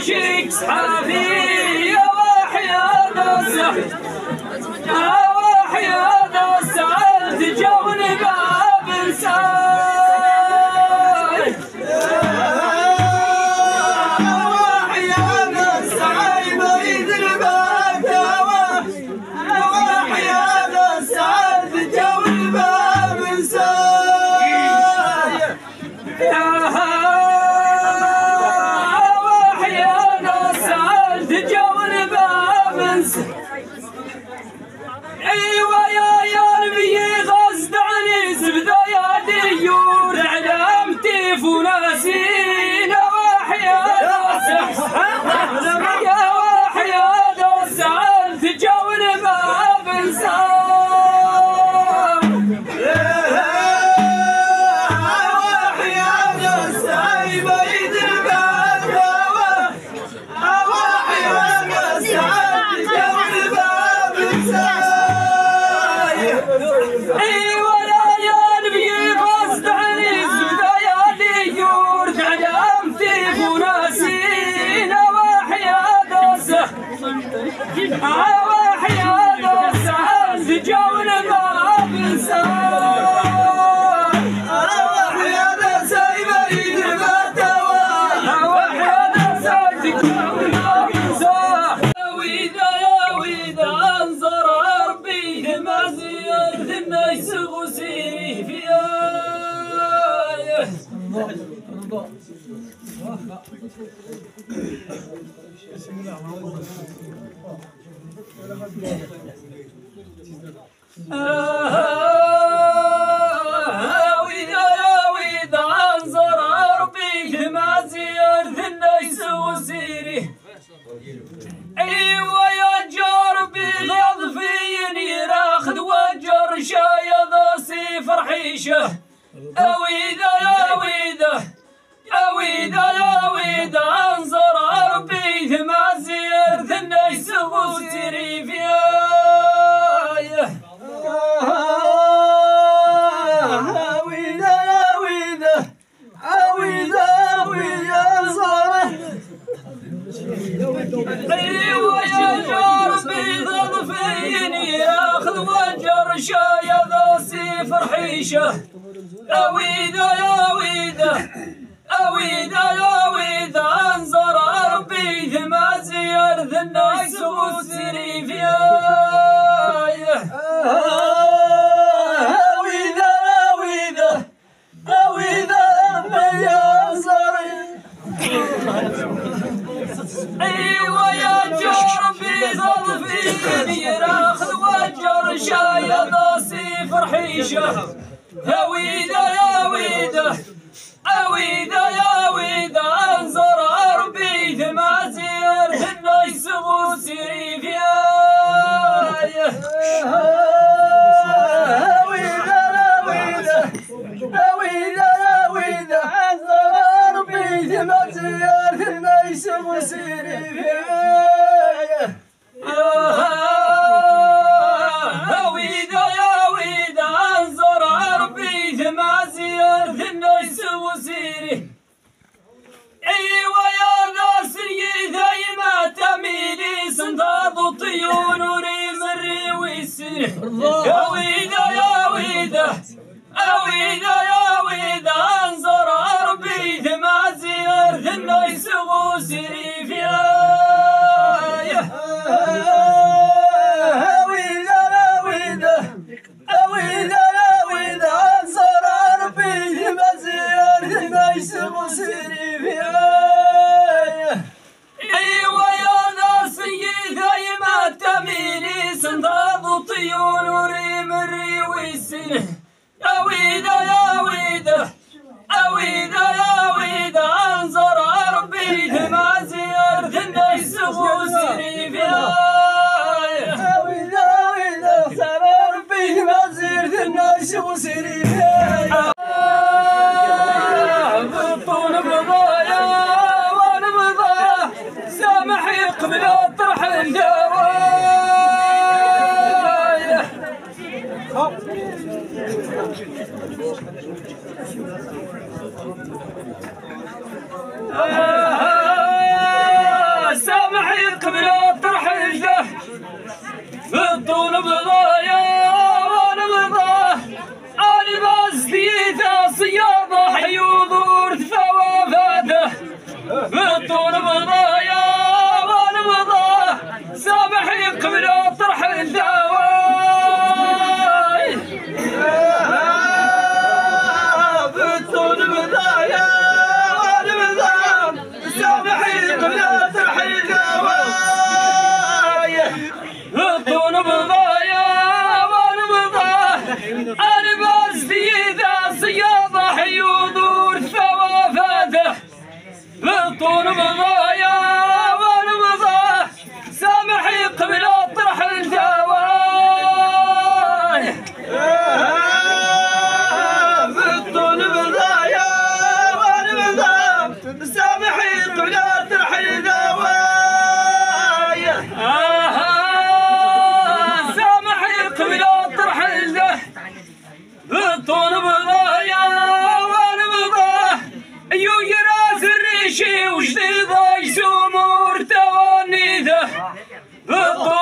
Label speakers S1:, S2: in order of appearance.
S1: وشيك صحافي يا وحياد السعد يا وحياد السعد جوني باب سعد وحياد السعد بعيد الباب وحياد السعد جوني باب سعد ايوه يا نبي غصد عني زبده يا ديور علامتي فناسينا وحياد السعد يا وحياد السعد تجاوب باب انسان وحياد السعد بعيد الباب وحياد السعد تجاوب باب انسان ايوه يا نبي غصد عني زبده يا ديور علامتي فناسينا وحياد السعد وحياد السعد تجاوب باب انسان وحياد السعد بعيد الباب وحياد السعد تجاوب باب انسان ويدا يا ويدا انظر ربي ما زيارة الناس غسيري في ويدا يا ويدا انظر ربي ما زيارة الناس غسيري ايوه يا جربي غضفيني راخذ وجر شايض صفر حيشه اويدا يا ويدا اويدا يا ويدا انظر ربي ما زيارة الناس غسيري في اويدا يا ويدا اويدا ويا انظر ايوه يا جربي غضفيني ياخذ وجر شايض صفر حيشه اويدا يا ويدا اويدا يا ويدا انظر ربي ما زيارة الناس غسيري في اويدا يا ويدا اويدا ربي انظر ايوه يا جربي غضفيني راخذ وجر شايض صفر حيشه اويدا يا ويدا اويدا يا ويدا انظر ربي ما زيارة الناس غسيري في اويدا يا ويدا اويدا يا ويدا انظر ربي ما زيارة الناس غسيري في اويدا يا ويدا انظر ربي ما زيارة الناس غسيري ايوه يا ناصري دايما تميلي صنداض الطيور وريم الريوي السنه اويدا يا ويدا اويدا يا ويدا انظر ربي ما زيارة الناس غسيري في اويدا يا ويدا اويدا يا ويدا انظر ربي ما زيارة الناس غسيري في ايوه يا ناصري دايما تميلي صنداض الطيور وريم الريوي السنه اويدا يا ويدا اويدا يا ويدا انظر ربي ما زيارة الناس غسيري في اويدا اويدا انظر ربي ما زيارة الناس غسيري في بالطول بضايا وانا بضايا سامح يقبل الطرح الجوايا بالطول مضايا والمضى سامحي قبل الطرح الجوال بالطول مضايا والمضى سامحي قبل الطرح الجوال سامحي قبل الطرح الجوال بالطول مضايا والمضى يراس الريشي وجديد يسوم ورتوانيده